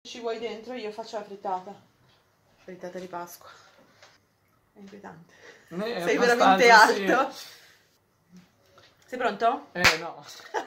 Ci vuoi dentro? Io faccio la frittata di Pasqua. È inquietante. Sei veramente alto. Sì. Sei pronto? No.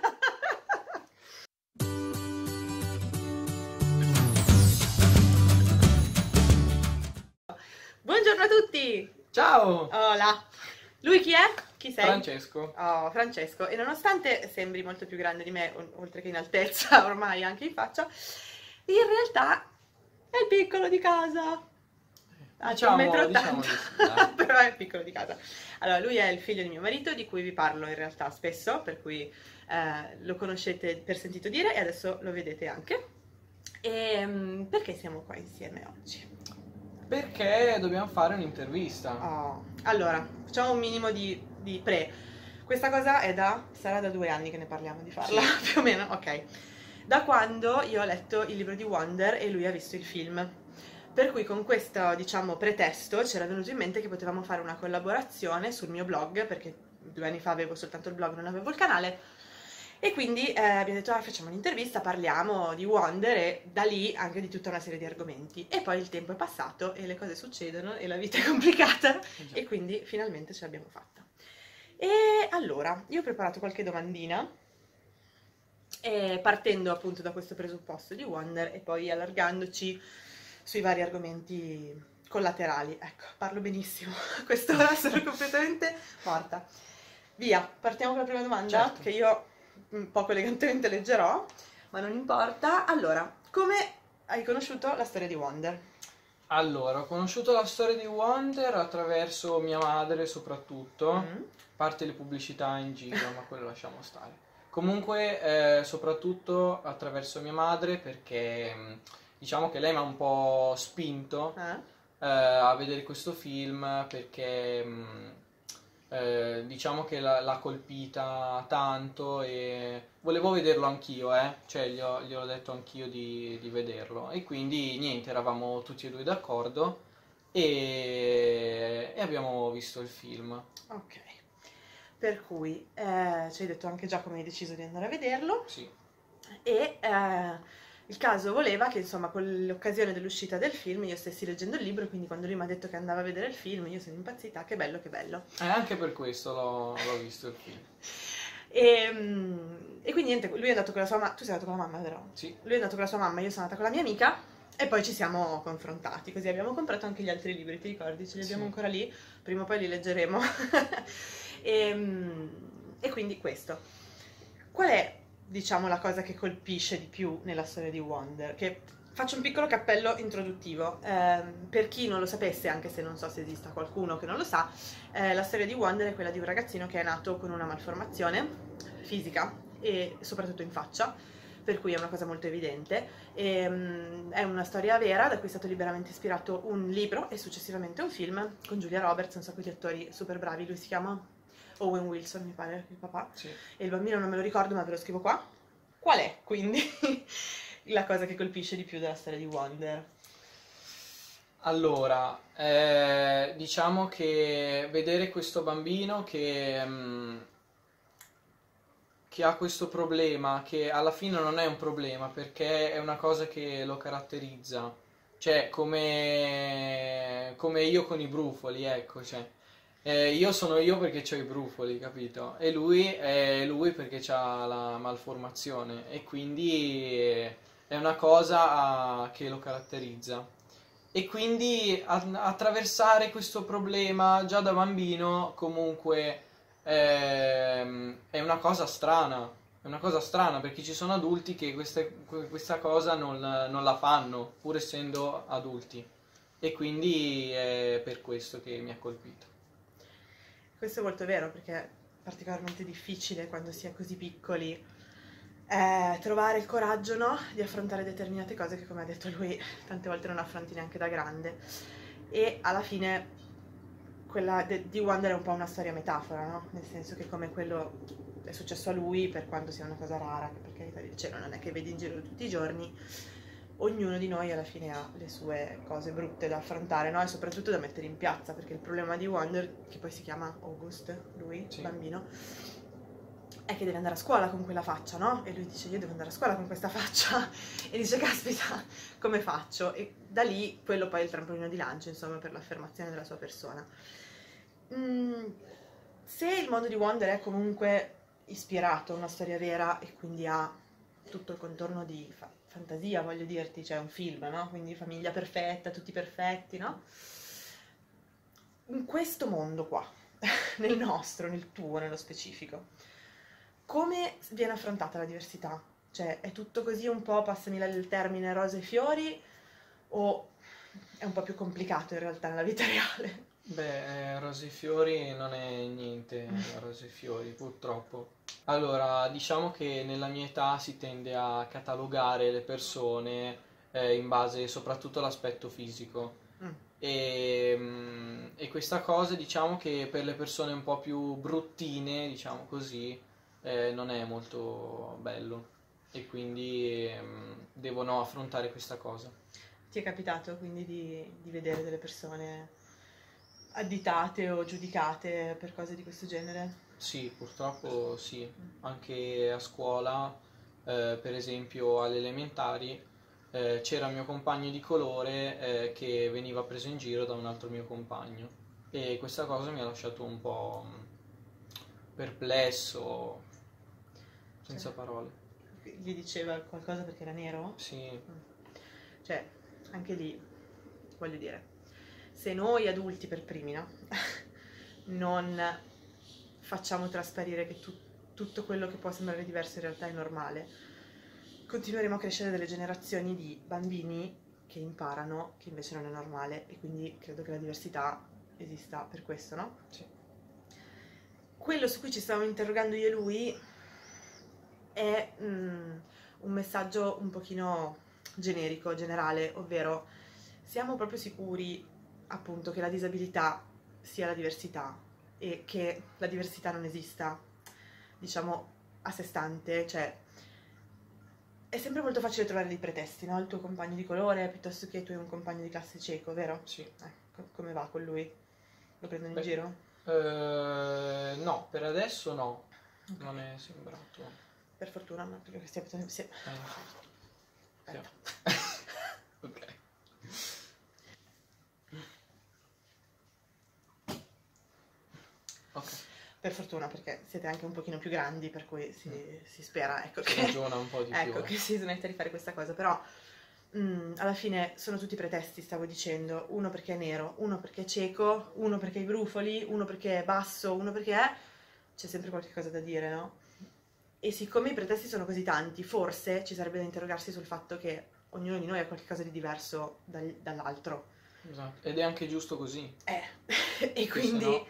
Buongiorno a tutti! Ciao! Hola! Lui chi è? Chi sei? Francesco. Oh, Francesco. E nonostante sembri molto più grande di me, oltre che in altezza, ormai anche in faccia, in realtà è il piccolo di casa. Diciamo 1,80 m, di sì, però è il piccolo di casa. Allora, lui è il figlio di mio marito, di cui vi parlo in realtà spesso, per cui lo conoscete per sentito dire e adesso lo vedete anche. E perché siamo qua insieme oggi? Perché dobbiamo fare un'intervista. Oh, allora, facciamo un minimo di pre. Questa cosa sarà da 2 anni che ne parliamo di farla, sì. Più o meno, ok. Da quando io ho letto il libro di Wonder e lui ha visto il film. Per cui con questo, diciamo, pretesto c'era venuto in mente che potevamo fare una collaborazione sul mio blog, perché 2 anni fa avevo soltanto il blog, non avevo il canale, e quindi abbiamo detto facciamo un'intervista, parliamo di Wonder e da lì anche di tutta una serie di argomenti. E poi il tempo è passato e le cose succedono e la vita è complicata e quindi finalmente ce l'abbiamo fatta. E allora, io ho preparato qualche domandina, partendo appunto da questo presupposto di Wonder e poi allargandoci sui vari argomenti collaterali. Ecco, parlo benissimo, quest'ora sono completamente morta. Via, partiamo con la prima domanda, certo. Che io poco elegantemente leggerò, ma non importa. Allora, come hai conosciuto la storia di Wonder? Allora, ho conosciuto la storia di Wonder attraverso mia madre soprattutto, a parte le pubblicità in giro, ma quello lasciamo stare. Comunque, soprattutto attraverso mia madre perché diciamo che lei mi ha un po' spinto a vedere questo film perché diciamo che l'ha colpita tanto e volevo vederlo anch'io, cioè gliel'ho detto anch'io di vederlo e quindi niente, eravamo tutti e due d'accordo e abbiamo visto il film. Ok, per cui ci hai detto anche già come hai deciso di andare a vederlo. Sì. E il caso voleva che insomma con l'occasione dell'uscita del film io stessi leggendo il libro, quindi quando lui mi ha detto che andava a vedere il film io sono impazzita, che bello, che bello. Anche per questo l'ho visto il film. E quindi niente, lui è andato con la sua mamma, tu sei andato con la mamma, vero? Sì. Lui è andato con la sua mamma, io sono andata con la mia amica e poi ci siamo confrontati, così abbiamo comprato anche gli altri libri, ti ricordi? Ce li abbiamo ancora lì, prima o poi li leggeremo. E quindi questo. Qual è, diciamo, la cosa che colpisce di più nella storia di Wonder? Che faccio un piccolo cappello introduttivo. Per chi non lo sapesse, anche se non so se esista qualcuno che non lo sa, la storia di Wonder è quella di un ragazzino che è nato con una malformazione fisica e soprattutto in faccia, per cui è una cosa molto evidente. È una storia vera da cui è stato liberamente ispirato un libro e successivamente un film con Julia Roberts, un sacco di attori super bravi. Lui si chiama Owen Wilson, mi pare, il papà. Sì. E il bambino non me lo ricordo, ma ve lo scrivo qua. Qual è, quindi, la cosa che colpisce di più della storia di Wonder? Allora, diciamo che vedere questo bambino che ha questo problema, che alla fine non è un problema, perché è una cosa che lo caratterizza. Cioè, come io con i brufoli, ecco, cioè. Io sono io perché ho i brufoli, capito? E lui è lui perché ha la malformazione e quindi è una cosa che lo caratterizza. E quindi attraversare questo problema già da bambino comunque è una cosa strana. È una cosa strana perché ci sono adulti che questa cosa non la fanno, pur essendo adulti. E quindi è per questo che mi ha colpito. Questo è molto vero perché è particolarmente difficile quando si è così piccoli trovare il coraggio, no? Di affrontare determinate cose che, come ha detto lui, tante volte non affronti neanche da grande. E alla fine quella di Wonder è un po' una storia metafora, no? Nel senso che come quello è successo a lui, per quanto sia una cosa rara, che per carità del cielo non è che vedi in giro tutti i giorni, ognuno di noi alla fine ha le sue cose brutte da affrontare, no? E soprattutto da mettere in piazza, perché il problema di Wonder, che poi si chiama August, lui, sì, bambino, è che deve andare a scuola con quella faccia, no? E lui dice, io devo andare a scuola con questa faccia. E dice, caspita, come faccio? E da lì, quello poi è il trampolino di lancio, insomma, per l'affermazione della sua persona. Se il mondo di Wonder è comunque ispirato a una storia vera e quindi ha tutto il contorno di fantasia, voglio dirti, cioè un film, no? Quindi famiglia perfetta, tutti perfetti, no? In questo mondo qua, nel nostro, nel tuo, nello specifico, come viene affrontata la diversità? Cioè, è tutto così un po', passami il termine, rose e fiori, o è un po' più complicato in realtà nella vita reale? Beh, rose e fiori non è niente, rose e fiori, purtroppo. Allora, diciamo che nella mia età si tende a catalogare le persone in base soprattutto all'aspetto fisico. E questa cosa, diciamo che per le persone un po' più bruttine, diciamo così, non è molto bello e quindi devono affrontare questa cosa. Ti è capitato quindi di vedere delle persone additate o giudicate per cose di questo genere? Sì, purtroppo sì, anche a scuola, per esempio alle elementari, c'era un mio compagno di colore che veniva preso in giro da un altro mio compagno e questa cosa mi ha lasciato un po' perplesso, senza parole. Gli diceva qualcosa perché era nero? Sì. Cioè, anche lì, voglio dire, se noi adulti per primi, no? non facciamo trasparire che tutto quello che può sembrare diverso in realtà è normale, continueremo a crescere delle generazioni di bambini che imparano che invece non è normale, e quindi credo che la diversità esista per questo, no? Sì. Quello su cui ci stavamo interrogando io e lui è un messaggio un pochino generico, generale, ovvero siamo proprio sicuri appunto che la disabilità sia la diversità e che la diversità non esista, diciamo, a sé stante. Cioè, è sempre molto facile trovare dei pretesti, no? Il tuo compagno di colore piuttosto che tu hai un compagno di classe cieco, vero? Sì. Come va con lui? Lo prendono in giro? No, per adesso no, okay. Non è sembrato. Per fortuna, no, perché stiamo insieme. Ok. Ok. Per fortuna, perché siete anche un pochino più grandi, per cui si spera, ecco, si ragiona un po' di più. Ecco, che si smetta di fare questa cosa, però alla fine sono tutti pretesti, stavo dicendo, uno perché è nero, uno perché è cieco, uno perché ha i brufoli, uno perché è basso, uno perché è... c'è sempre qualche cosa da dire, no? E siccome i pretesti sono così tanti, forse ci sarebbe da interrogarsi sul fatto che ognuno di noi ha qualcosa di diverso dall'altro. Esatto, ed è anche giusto così. E quindi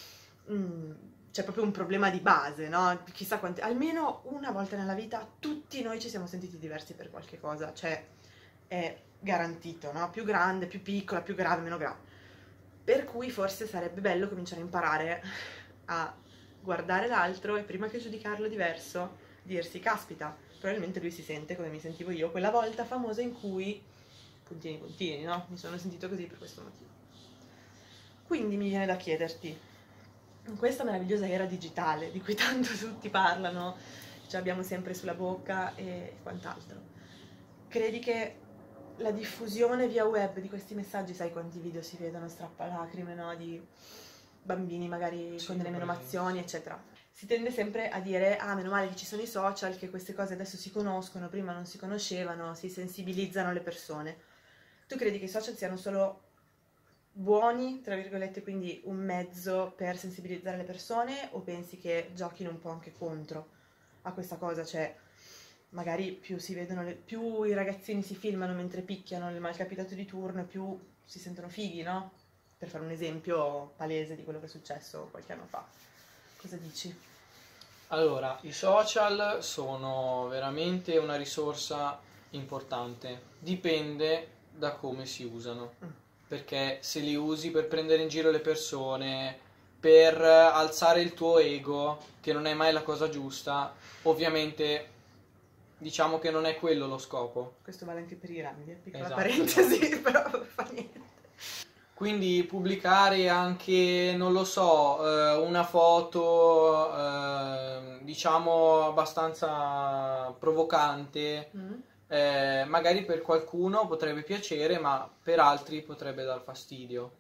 c'è proprio un problema di base, no? Chissà quante... Almeno una volta nella vita tutti noi ci siamo sentiti diversi per qualche cosa, cioè è garantito, no? Più grande, più piccola, più grave, meno grave. Per cui forse sarebbe bello cominciare a imparare a guardare l'altro e prima che giudicarlo diverso, dirsi, caspita, probabilmente lui si sente come mi sentivo io quella volta famosa in cui, puntini puntini, no? Mi sono sentito così per questo motivo. Quindi mi viene da chiederti, in questa meravigliosa era digitale di cui tanto tutti parlano, ce l'abbiamo sempre sulla bocca e quant'altro, credi che la diffusione via web di questi messaggi, sai quanti video si vedono strappalacrime, no? Di bambini magari con delle menomazioni, eccetera. Si tende sempre a dire, ah, meno male che ci sono i social, che queste cose adesso si conoscono, prima non si conoscevano, si sensibilizzano le persone. Tu credi che i social siano solo buoni, tra virgolette, quindi un mezzo per sensibilizzare le persone, o pensi che giochino un po' anche contro a questa cosa? Cioè, magari più si vedono, più i ragazzini si filmano mentre picchiano il malcapitato di turno, più si sentono fighi, no? Per fare un esempio palese di quello che è successo qualche anno fa. Cosa dici? Allora, i social sono veramente una risorsa importante. Dipende da come si usano. Perché se li usi per prendere in giro le persone, per alzare il tuo ego, che non è mai la cosa giusta, ovviamente diciamo che non è quello lo scopo. Questo vale anche per i grandi, piccola Esatto, parentesi, esatto. però fa niente. Quindi pubblicare anche, non lo so, una foto, diciamo, abbastanza provocante, magari per qualcuno potrebbe piacere, ma per altri potrebbe dar fastidio.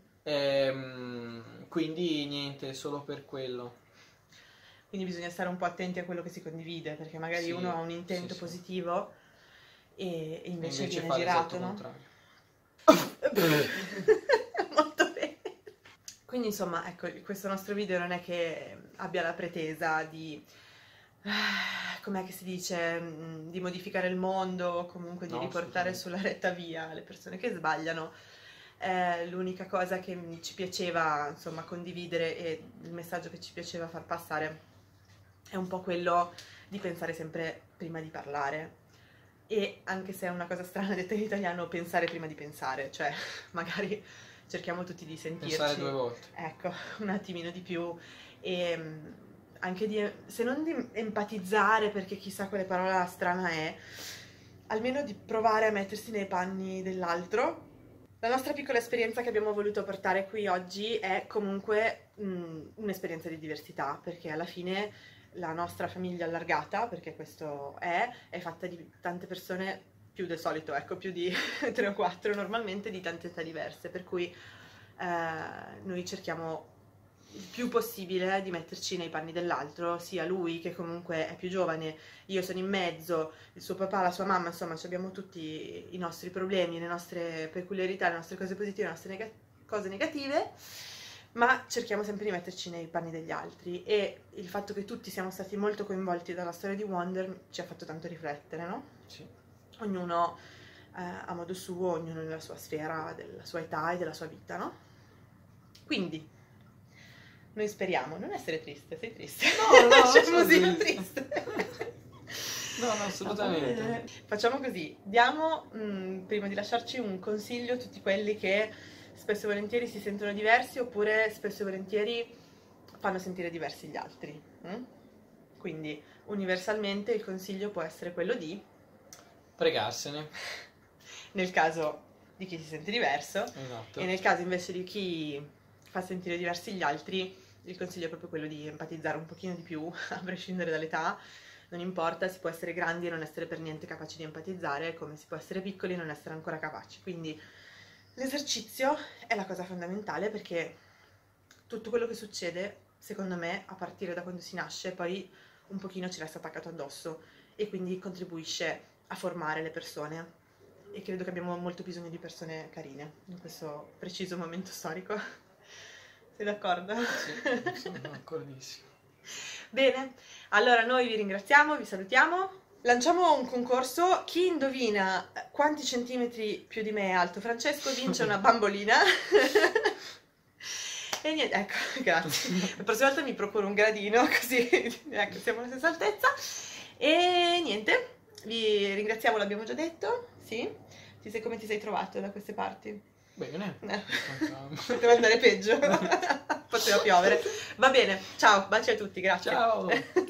Quindi niente, solo per quello. Quindi bisogna stare un po' attenti a quello che si condivide, perché magari Sì, uno ha un intento sì. positivo e invece viene fa girato, l'esatto no? contrario. Molto bene. Quindi insomma, ecco, questo nostro video non è che abbia la pretesa di, com'è che si dice, di modificare il mondo o comunque di No, riportare sulla retta via le persone che sbagliano. L'unica cosa che ci piaceva, insomma, condividere e il messaggio che ci piaceva far passare è un po' quello di pensare sempre prima di parlare. E anche se è una cosa strana detta in italiano, pensare prima di pensare, cioè magari cerchiamo tutti di sentirci. Pensare 2 volte. Ecco, un attimino di più e anche di, se non di empatizzare, perché chissà quale parola strana è, almeno di provare a mettersi nei panni dell'altro. La nostra piccola esperienza che abbiamo voluto portare qui oggi è comunque un'esperienza di diversità, perché alla fine la nostra famiglia allargata, perché questo è fatta di tante persone, più del solito, ecco, più di 3 o 4 normalmente, di tante età diverse, per cui noi cerchiamo il più possibile di metterci nei panni dell'altro, sia lui che comunque è più giovane, io sono in mezzo, il suo papà, la sua mamma, insomma abbiamo tutti i nostri problemi, le nostre peculiarità, le nostre cose positive, le nostre cose negative, ma cerchiamo sempre di metterci nei panni degli altri e il fatto che tutti siamo stati molto coinvolti dalla storia di Wonder ci ha fatto tanto riflettere, no? Sì. Ognuno a modo suo, ognuno nella sua sfera, della sua età e della sua vita, no? Quindi noi speriamo non essere triste, sei triste? No, c'è sono musica triste. triste. No, assolutamente. Facciamo così, diamo prima di lasciarci un consiglio a tutti quelli che spesso e volentieri si sentono diversi oppure spesso e volentieri fanno sentire diversi gli altri. Quindi universalmente il consiglio può essere quello di pregarsene nel caso di chi si sente diverso, esatto. E nel caso invece di chi fa sentire diversi gli altri il consiglio è proprio quello di empatizzare un pochino di più a prescindere dall'età. Non importa, si può essere grandi e non essere per niente capaci di empatizzare, come si può essere piccoli e non essere ancora capaci. Quindi l'esercizio è la cosa fondamentale, perché tutto quello che succede, secondo me, a partire da quando si nasce, poi un pochino ci resta attaccato addosso e quindi contribuisce a formare le persone. E credo che abbiamo molto bisogno di persone carine in questo preciso momento storico. Sei d'accordo? Sì, sono d'accordissimo. Bene, allora noi vi ringraziamo, vi salutiamo. Lanciamo un concorso, chi indovina quanti centimetri più di me è alto Francesco vince una bambolina. E niente, ecco, grazie. La prossima volta mi procuro un gradino, così ecco, siamo alla stessa altezza. E niente, vi ringraziamo, l'abbiamo già detto, sì. Come ti sei trovato da queste parti? Bene. Poteva andare peggio. Poteva piovere. Va bene, ciao, baci a tutti, grazie. Ciao.